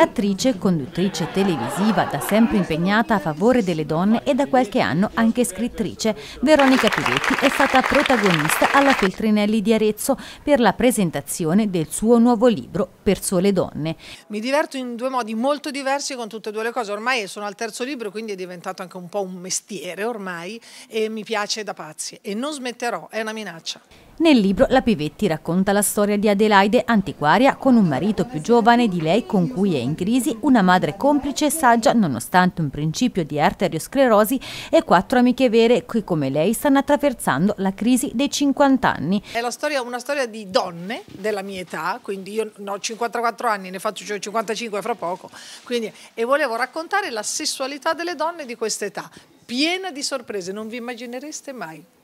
Attrice e conduttrice televisiva, da sempre impegnata a favore delle donne e da qualche anno anche scrittrice, Veronica Pivetti è stata protagonista alla Feltrinelli di Arezzo per la presentazione del suo nuovo libro Per sole donne. Mi diverto in due modi molto diversi con tutte e due le cose. Ormai sono al terzo libro, quindi è diventato anche un po' un mestiere ormai e mi piace da pazzi e non smetterò, è una minaccia. Nel libro la Pivetti racconta la storia di Adelaide, antiquaria, con un marito più giovane di lei con cui è in crisi, una madre complice e saggia nonostante un principio di arteriosclerosi e 4 amiche vere che come lei stanno attraversando la crisi dei 50 anni. È una storia di donne della mia età, quindi io ho 54 anni, ne faccio 55 fra poco, e volevo raccontare la sessualità delle donne di questa età, piena di sorprese, non vi immaginereste mai.